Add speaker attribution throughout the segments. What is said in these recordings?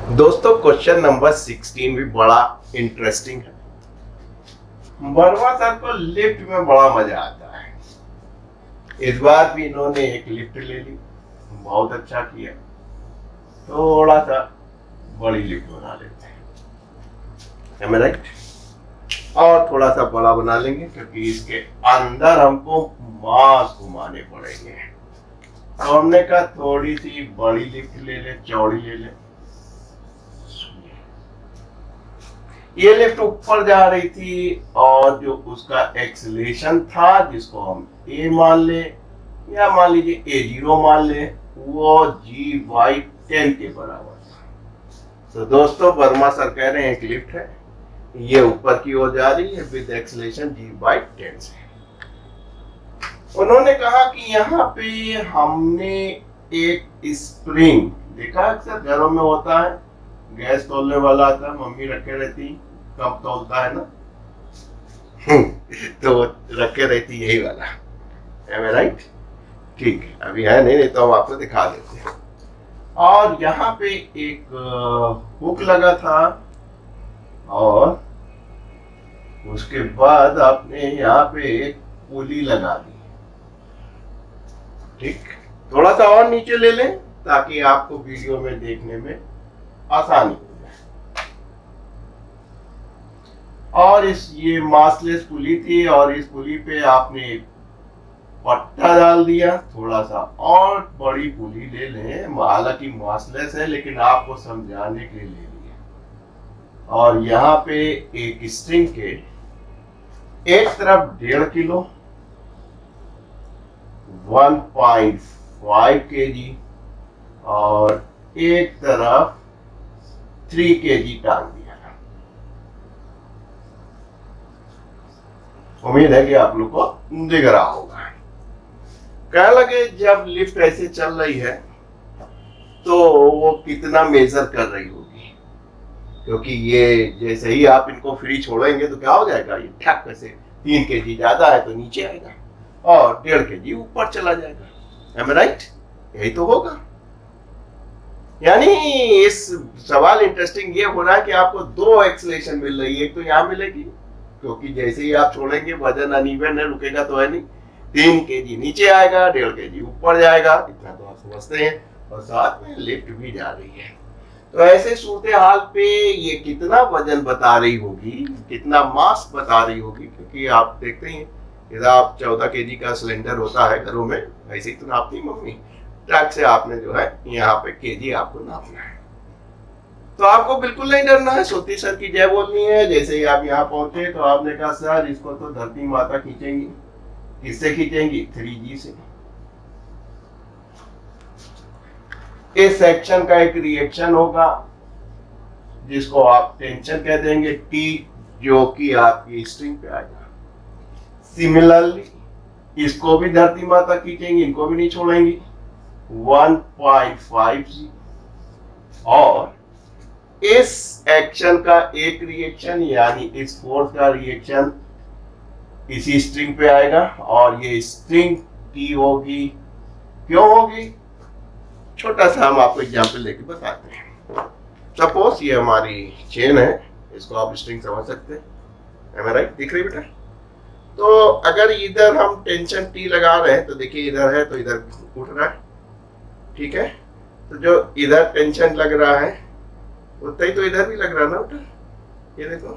Speaker 1: दोस्तों question number 16 भी बड़ा इंटरेस्टिंग है। वर्मा सर को लिफ्ट में बड़ा मजा आता है। इस बार भी इन्होंने एक लिफ्ट ले ली, बहुत अच्छा किया। थोड़ा सा बड़ी लिफ्ट बना लेते हैं, am I right? और थोड़ा सा बड़ा बना लेंगे क्योंकि इसके अंदर हमको मास घुमाने पड़ेंगे। तो हमने कहा थोड़ी सी बड़ी लिफ्ट ले ले, चौड़ी ले ले। ये लिफ्ट ऊपर जा रही थी और जो उसका एक्सीलरेशन था, जिसको हम ए मान ले या मान लीजिए A0 मान ले, वो G/10 के बराबर था। तो दोस्तों वर्मा सर कह रहे हैं एक लिफ्ट है, ये ऊपर की ओर जा रही है विद एक्सीलरेशन G/10 से। उन्होंने कहा कि यहाँ पे हमने एक स्प्रिंग देखा, अक्सर घरों में होता है, गैस तोलने वाला आता है, मम्मी रखे रहती, कब तोलता है ना तो रखे रहती यही वाला, am I right? ठीक है, अभी है नहीं तो हम आपको दिखा देते हैं। और यहाँ पे एक हुक लगा था और उसके बाद आपने यहाँ पे एक पुली लगा दी। ठीक, थोड़ा सा और नीचे ले लें ताकि आपको वीडियो में देखने में आसानी हो जाए। और ये मासलेस पुली थी और इस पुली पे आपने पट्टा डाल दिया। थोड़ा सा और बड़ी पुली ले लें, हालांकि मासलेस है लेकिन आपको समझाने के लिए ले लिया। और यहाँ पे एक स्ट्रिंग के एक तरफ 1.5 किलो 1.5 kg और एक तरफ 3 kg टांग दिया। उम्मीद है कि आप लोग को दिख रहा होगा। कह लगे जब लिफ्ट ऐसे चल रही है तो वो कितना मेजर कर रही होगी, क्योंकि ये जैसे ही आप इनको फ्री छोड़ेंगे तो क्या हो जाएगा, ये ठक से 3 kg ज्यादा है तो नीचे आएगा और 1.5 kg ऊपर चला जाएगा। am I right? यही तो होगा। यानी इस सवाल इंटरेस्टिंग ये हो रहा है कि आपको 2 एक्सीलरेशन मिल रही है। एक तो यहाँ मिलेगी क्योंकि जैसे ही आप छोड़ेंगे वजन अनइवन है, रुकेगा तो है नहीं, 3 kg नीचे आएगा, 1.5 kg ऊपर जाएगा, इतना तो आप समझते हैं। और साथ में लिफ्ट भी जा रही है। तो ऐसे सूरत हाल पे ये कितना वजन बता रही होगी, कितना मास बता रही होगी, क्योंकि आप देखते हैं इधर आप 14 kg का सिलेंडर होता है घरों में, ऐसे ही तो नापती मम्मी, ट्रक से आपने जो है यहाँ पे केजी आपको नापना है। तो आपको बिल्कुल नहीं डरना है, सोती सर की जय बोलनी है। जैसे ही आप यहाँ पहुंचे तो आपने कहा सर इसको तो धरती माता खींचेंगी। किससे खींचेंगी? 3G से। इस सेक्शन का एक रिएक्शन होगा जिसको आप टेंशन कह देंगे, T, जो कि आपकी स्ट्रिंग पे आएगा। सिमिलरली इसको भी धरती माता खींचेंगी, इनको भी नहीं छोड़ेंगी, 1.5G। और इस एक्शन का एक रिएक्शन यानी इस फोर्स का रिएक्शन इसी स्ट्रिंग पे आएगा और ये स्ट्रिंग T होगी। क्यों होगी? छोटा सा हम आपको एग्जांपल लेके बताते हैं। सपोज ये हमारी चेन है, इसको आप स्ट्रिंग समझ सकते हैं, am I right? दिख रही बेटा? तो अगर इधर हम टेंशन T लगा रहे हैं तो देखिए इधर है तो इधर उठ रहा है, ठीक है। तो जो इधर टेंशन लग रहा है उतना ही तो इधर भी लग रहा है ना बेटा, ये देखो,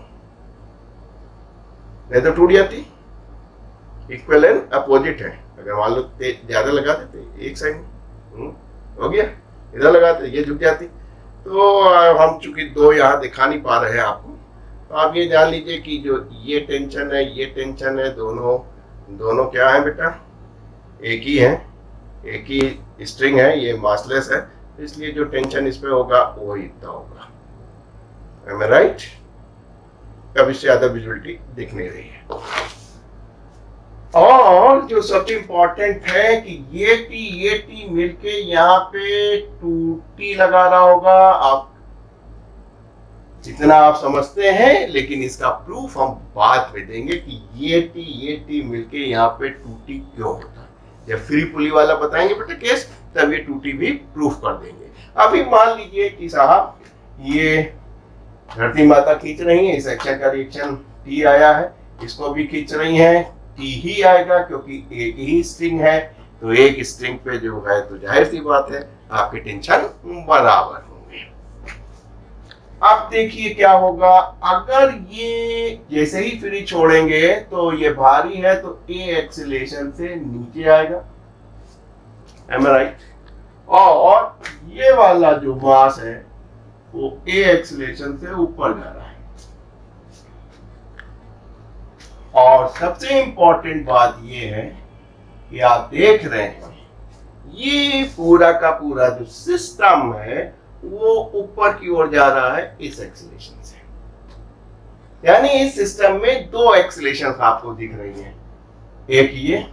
Speaker 1: नहीं तो टूट जाती। इक्वल एंड अपोजिट है। अगर मान लो ज्यादा लगा देते एक साइड हो गया, इधर लगाते ये झुक जाती। तो हम चूंकि 2 यहाँ दिखा नहीं पा रहे हैं आपको, तो आप ये जान लीजिए कि जो ये टेंशन है ये टेंशन है, दोनों क्या है बेटा, एक ही है, एक ही स्ट्रिंग है, ये मासलेस है, इसलिए जो टेंशन इस पे होगा वो इतना होगा। am I right? अब इससे ज्यादा विजुअलिटी दिख नहीं रही है। और जो सबसे इंपॉर्टेंट है कि ये टी मिलके यहाँ पे 2T लगा रहा होगा। आप जितना आप समझते हैं, लेकिन इसका प्रूफ हम बाद में देंगे कि ये टी मिलके यहाँ पे 2T क्यों होता है। जब फ्री पुली वाला बताएंगे बेटा केस, तब ये 2T भी प्रूफ कर देंगे। अभी मान लीजिए कि साहब ये धरती माता खींच रही है, इस एक्शन का रिएक्शन टी आया है, इसको भी खींच रही है, टी ही आएगा क्योंकि एक ही स्ट्रिंग है। तो एक स्ट्रिंग पे जो है तो जाहिर सी बात है आपके टेंशन बराबर होंगे। अब देखिए क्या होगा, अगर ये जैसे ही फ्री छोड़ेंगे तो ये भारी है तो ए एक्सीलरेशन से नीचे आएगा, am I right? और ये वाला जो मास है वो ए एक्सीलरेशन से ऊपर जा रहा है। और सबसे इंपॉर्टेंट बात ये है कि आप देख रहे हैं ये पूरा का पूरा जो सिस्टम है वो ऊपर की ओर जा रहा है इस एक्सीलरेशन से। यानी इस सिस्टम में दो एक्सीलरेशन आपको दिख रही हैं, एक ये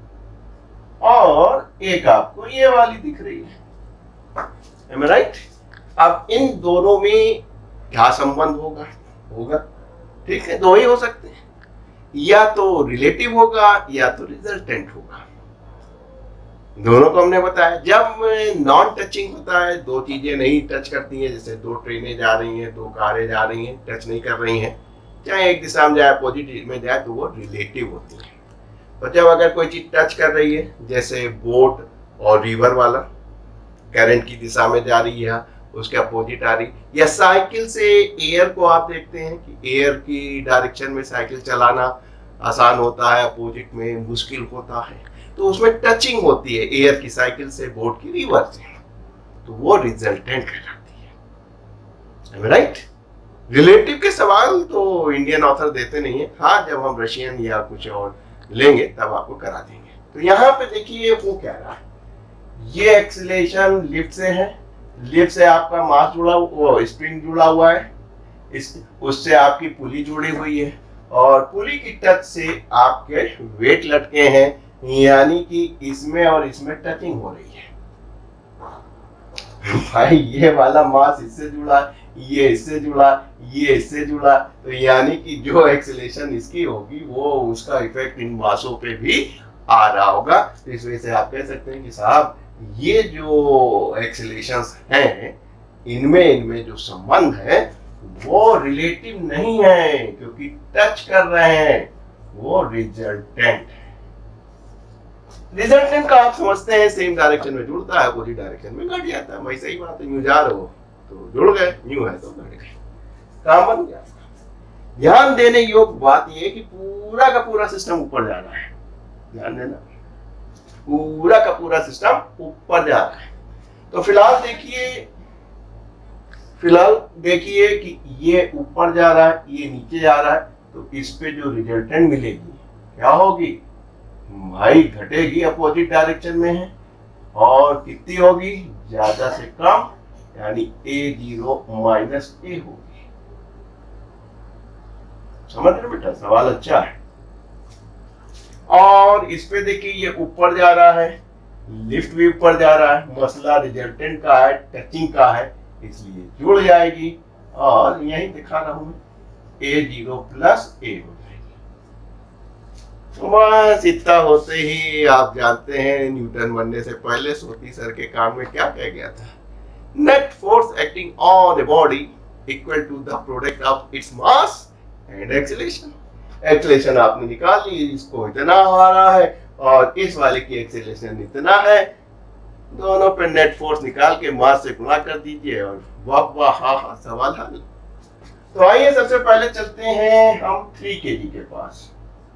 Speaker 1: और एक आपको ये वाली दिख रही है। Am I right? अब इन दोनों में क्या संबंध होगा? ठीक है, दो ही हो सकते हैं, या तो रिलेटिव होगा या तो रिजल्टेंट होगा। दोनों को हमने बताया। जब नॉन टचिंग होता है, दो चीजें नहीं टच करती हैं, जैसे दो ट्रेनें जा रही हैं, दो कारें जा रही हैं, टच नहीं कर रही हैं, चाहे एक दिशा में जाए अपोजिट में जाए, तो वो रिलेटिव होती है। तो जब अगर कोई चीज टच कर रही है, जैसे बोट और रिवर वाला करंट की दिशा में जा रही है, उसके अपोजिट आ रही, या साइकिल से एयर को आप देखते हैं कि एयर की डायरेक्शन में साइकिल चलाना आसान होता है, अपोजिट में मुश्किल होता है, तो उसमें टचिंग होती है एयर की साइकिल से, बोट की रिवर से, तो वो रिजल्टेंट कहलाती है। राइट? रिलेटिव के सवाल तो इंडियन ऑथर देते नहीं है, हाँ जब हम रशियन या कुछ और लेंगे तब आपको करा देंगे। तो यहाँ पे देखिए वो कह रहा है ये एक्सीलरेशन लिफ्ट से है, लिफ्ट से आपका मास जुड़ा हुआ, स्प्रिंग जुड़ा हुआ है, उससे आपकी पुली जुड़ी हुई है, और पुली की टच से आपके वेट लटके हैं, यानी कि इसमें और इसमें टचिंग हो रही है। भाई ये वाला मास इससे जुड़ा, ये इससे जुड़ा, ये इससे जुड़ा, तो यानी कि जो एक्सीलरेशन इसकी होगी वो उसका इफेक्ट इन मासों पे भी आ रहा होगा। तो इस वजह से आप कह सकते हैं कि साहब ये जो एक्सीलरेशंस हैं इनमें जो संबंध है वो रिलेटिव नहीं है, क्योंकि टच कर रहे हैं, वो रिजल्टेंट है। रिजल्टेंट का आप समझते हैं सेम डायरेक्शन में जुड़ता है, अपोजिट डायरेक्शन में घट जाता है। भाई सही बात है, यूं जा रहे हो तो जुड़ गए, यूं है तो घट गए, काम बन गया। ध्यान देने योग्य बात यह है कि पूरा का पूरा सिस्टम ऊपर जा रहा है, ध्यान देना, पूरा का पूरा सिस्टम ऊपर जा रहा है। तो फिलहाल देखिए कि ये ऊपर जा रहा है, ये नीचे जा रहा है, तो इस पे जो रिजल्टेंट मिलेगी क्या होगी भाई, घटेगी, अपोजिट डायरेक्शन में है, और कितनी होगी, ज्यादा से कम, यानी A0 माइनस A होगी। समझ रहे बेटा, सवाल अच्छा है। और इस पे देखिए ये ऊपर जा रहा है, लिफ्ट भी ऊपर जा रहा है, मसला रिजल्टेंट का है, टचिंग का है, इसलिए जुड़ जाएगी, और यही दिखा रहा हूं A0 प्लस A हो जाएगी। बस इतना होते ही आप जानते हैं न्यूटन बनने से पहले सोती सर के काम में क्या कह गया था, net force acting on a body equal to the product of its mass and acceleration. Acceleration आपने निकाल ली, इसको इतना आ रहा है और इस वाले की एक्सीलरेशन इतना है, दोनों पे नेट फोर्स निकाल के मास से गुणा कर दीजिए और वाह वाह हा हा सवाल हल। तो आइए सबसे पहले चलते हैं हम 3 kg के पास।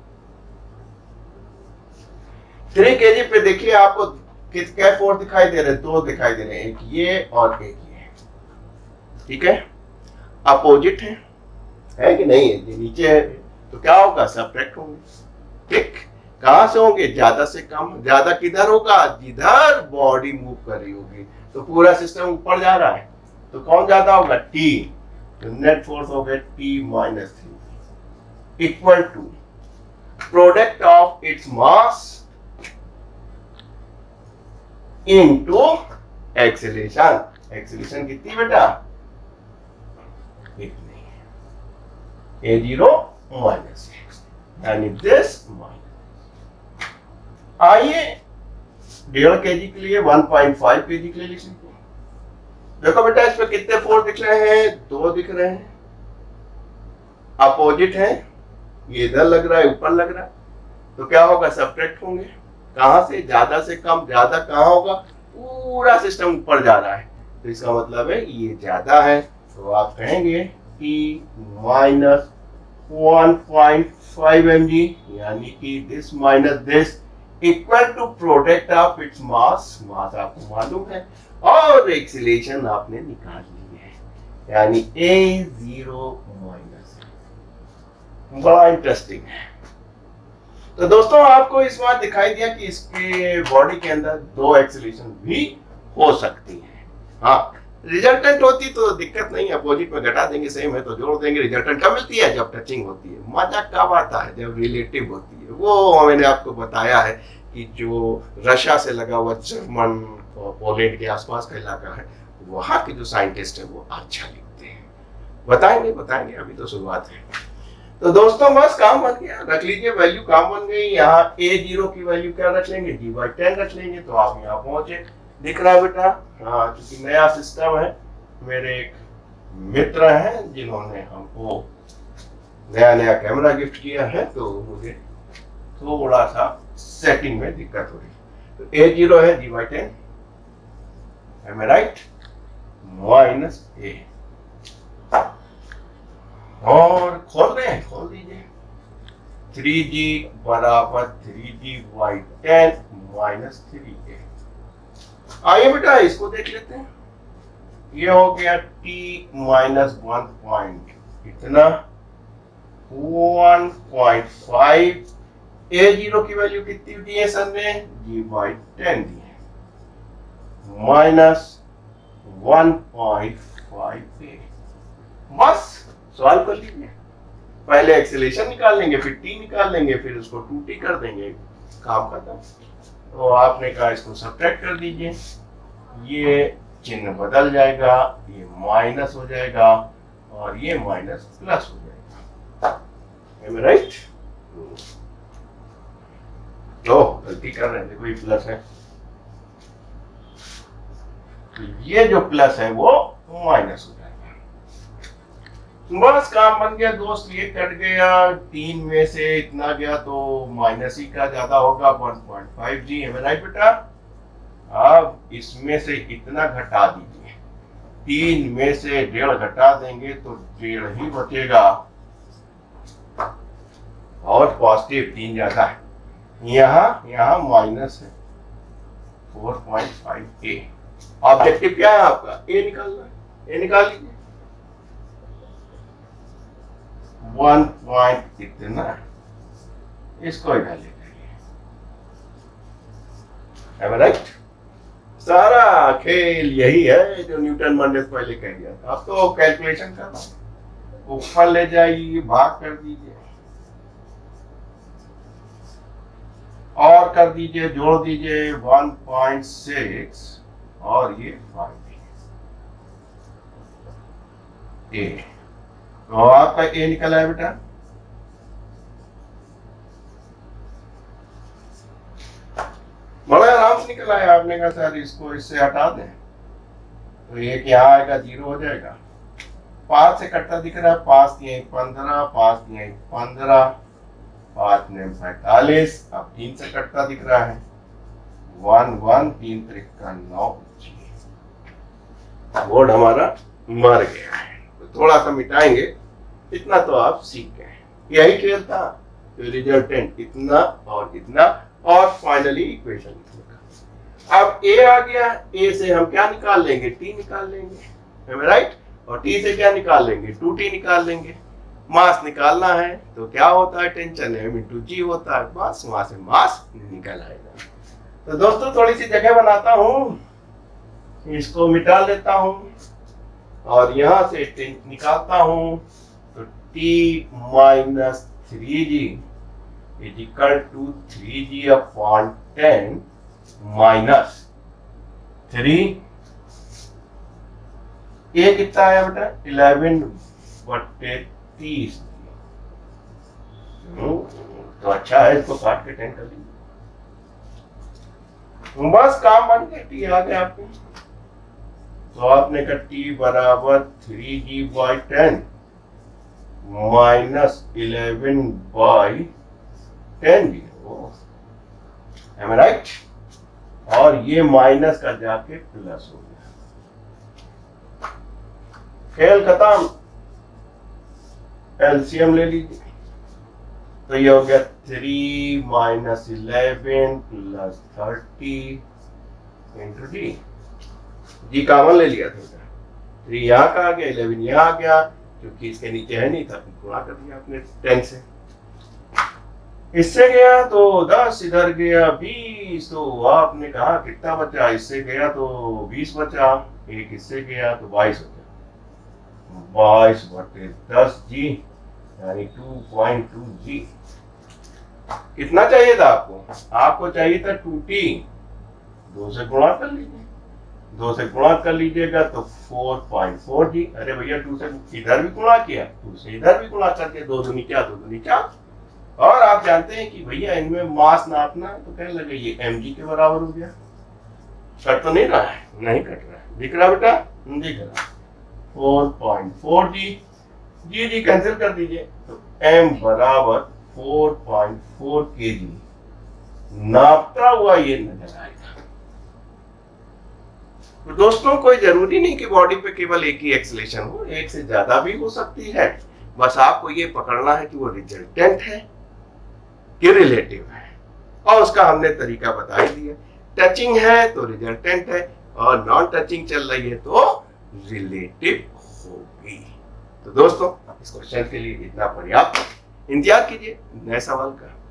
Speaker 1: 3 kg पे देखिए आपको क्या फोर्स दिखाई दे रहे हैं, 2 दिखाई दे रहे हैं, एक ये और एक ये, ठीक है, अपोजिट है कि नहीं है, ये नीचे है तो क्या होगा, सब्ट्रैक्ट होंगे। ठीक, कहां से होंगे, ज्यादा से कम। ज्यादा किधर होगा, जिधर बॉडी मूव कर रही होगी। तो पूरा सिस्टम ऊपर जा रहा है तो कौन ज्यादा होगा, T, तो नेट फोर्स हो गया T minus 3 equal to product of its mass into acceleration. Acceleration कितनी बेटा, इतनी, A0 माइनस, यानी दिस माइनस। आइए 1.5 kg के लिए 1.5 kg के लिए लिख सकते हैं। देखो बेटा इसमें कितने 4 दिख रहे हैं, 2 दिख रहे हैं, अपोजिट है, ये इधर लग रहा है, ऊपर लग रहा है, तो क्या होगा, सब्ट्रैक्ट होंगे। कहां से, ज्यादा से कम, ज्यादा कहां होगा, पूरा सिस्टम ऊपर जा रहा है, तो इसका मतलब है ये ज्यादा है, तो आप कहेंगे कि माइनस 1.5 mg, यानी कि this minus this equal to product of its mass, mass आपको मालूम है, और एक्सीलरेशन आपने निकाल ली है, यानी A0 माइनस। बड़ा इंटरेस्टिंग है। तो दोस्तों आपको इस बार दिखाई दिया कि इसके बॉडी के अंदर 2 एक्सीलरेशन भी हो सकती है। हाँ, रिजल्टेंट होती तो दिक्कत नहीं, अपोजिट में घटा देंगे, सेम है तो जोड़ देंगे। रिजल्टेंट कब मिलती है, जब टचिंग होती है। मजा कब आता है, जब रिलेटिव होती है। वो मैंने आपको बताया है कि जो रशिया से लगा हुआ जर्मन और पोलैंड के आसपास का इलाका है, वहाँ के जो साइंटिस्ट है वो अच्छा लिखते हैं। बताएंगे, अभी तो शुरुआत है। तो दोस्तों बस काम बन गया, रख लीजिए वैल्यू, काम बन गई। यहाँ A0 की वैल्यू क्या रख लेंगे, G/10 रख लेंगे, तो आप यहाँ पहुंचे। दिख रहा है बेटा, हाँ, क्योंकि नया सिस्टम है। मेरे एक मित्र हैं जिन्होंने हमको नया कैमरा गिफ्ट किया है, तो मुझे थोड़ा सा सेटिंग में दिक्कत हो रही है। तो A0 है G/10, am I right? Minus A, और खोल दीजिए। 3G बराबर 3G/10 माइनस 3A। आइए बेटा इसको देख लेते हैं। ये हो गया T माइनस 1 पॉइंट इतना 1.5। A0 की वैल्यू कितनी दी है सर ने, G/10 दी है, माइनस 1.5A। बस सॉल्व कर लीजिए। पहले एक्सेलरेशन निकाल लेंगे, फिर T निकाल लेंगे, फिर उसको 2T कर देंगे, काम खत्म। तो आपने कहा इसको सब्ट्रैक्ट कर दीजिए, ये चिन्ह बदल जाएगा, ये माइनस हो जाएगा और ये माइनस प्लस हो जाएगा। Am I right? तो गलती कर रहे हैं, देखो ये प्लस है, तो ये जो प्लस है वो माइनस हो जाएगा। बस काम बन गया दोस्त, ये कट गया, 3 में से इतना गया तो माइनस ही का ज्यादा होगा, 1.5G। Am I right बेटा? अब इसमें से इतना घटा दीजिए, 3 में से 1.5 घटा देंगे तो 1.5 ही बचेगा, और पॉजिटिव 3 ज्यादा है, यहाँ माइनस है 4.5A। ऑब्जेक्टिव क्या है आपका, A निकालना है, A निकाल लीजिए। 1 पॉइंट इतना, इसको इधर ले जाइए। Am I right? सारा खेल यही है जो न्यूटन मंडे पहले कह दिया था। अब तो कैलकुलेशन करना, ऊपर ले जाइए, भाग कर दीजिए और कर दीजिए, जोड़ दीजिए 1.6 और ये 5A। तो आपका A निकला है बेटा, बड़ा आराम से निकला है। आपने कहा सर इसको इससे हटा दें, तो एक यहाँ आएगा, 0 हो जाएगा। 5 से कटता दिख रहा है, 5 दिए 15, 5 दिए 15, 5 ने 45। अब 3 से कटता दिख रहा है, 1 1 3 3 9। बोर्ड हमारा मर गया है, तो थोड़ा सा मिटाएंगे, इतना तो आप सीख गए। यही खेल था, तो रिजल्टेंट इतना और इतना, और फाइनली इक्वेशन लिखने। अब A आ गया, A से हम क्या निकाल लेंगे, T निकाल लेंगे, राइट? और T से क्या निकाल लेंगे, 2T निकाल लेंगे। मास निकालना है तो क्या होता है, टेंशन M इंटू G होता है, बस वहां से मास निकल आएगा। तो दोस्तों थोड़ी सी जगह बनाता हूँ, इसको मिटा लेता हूँ और यहां से निकालता हूँ, तो T minus 3G is equal to 3G/10 minus 3। A कितना आया बेटा, 11/30। तो अच्छा है, इसको काट के 10 कर लीजिए। बस काम बन गया, T आ गया आपको। तो आपने कहा t बराबर 3g/10 minus 11/10g। Am I right? और ये माइनस का जाके प्लस हो गया, खेल खत्म। एलसीएम ले लीजिए, तो ये हो गया 3 minus 11 plus 30 into D. G common ले लिया था, 3 यहाँ का आ गया, 11 यहाँ आ गया, क्योंकि इसके नीचे है नहीं था, गुणा कर दिया आपने 10 से। इससे गया तो 10, इधर गया 20, तो आपने कहा कितना बचा, इससे गया तो 20 बचा, एक इससे गया तो 22 बचा। 22/10g यानी 2.2g। कितना चाहिए था आपको? आपको चाहिए था 2t। 2 से गुणा कर लीजिए, 2 से गुणा कर लीजिएगा तो 4.4g। अरे भैया 2 से इधर भी गुणा किया, 2 से इधर भी गुणा करके 2 दूनी क्या, 2 दूनी 4। और आप जानते हैं कि भैया इनमें मास नापना है, तो कहने लगे ये mg के बराबर हो गया। कट तो नहीं रहा है? नहीं कट रहा है। दिख रहा बेटा? दिख रहा। 4.4g, जी कैंसिल कर दीजिए, तो m बराबर 4.4 kg नापता हुआ ये नजर आएगा। तो दोस्तों कोई जरूरी नहीं कि बॉडी पे केवल एक ही एक्सेलेरेशन हो, एक से ज्यादा भी हो सकती है। बस आपको ये पकड़ना है कि वो रिजल्टेंट है कि रिलेटिव है, और उसका हमने तरीका बता ही दिया। टचिंग है तो रिजल्टेंट है, और नॉन टचिंग चल रही है तो रिलेटिव होगी। तो दोस्तों इस क्वेश्चन के लिए इतना पर्याप्त। इंतजार कीजिए नए सवाल का।